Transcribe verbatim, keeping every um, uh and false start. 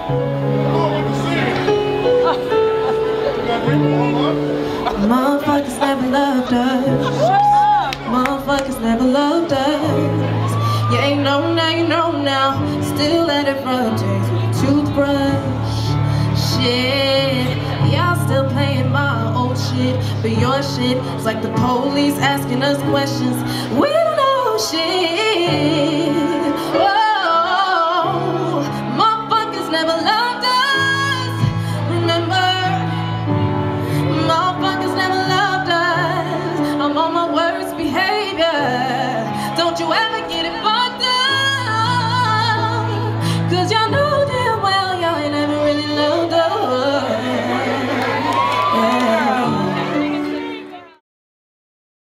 Motherfuckers never loved us. Motherfuckers never loved us. You ain't know now, you know now. Still let it rub days with a toothbrush. Shit, y'all still playing my old shit, but your shit is like the police asking us questions. We don't know shit. Whoa, motherfuckers never loved us. Remember, motherfuckers never loved us. I'm on my worst behavior. Don't you ever get it far.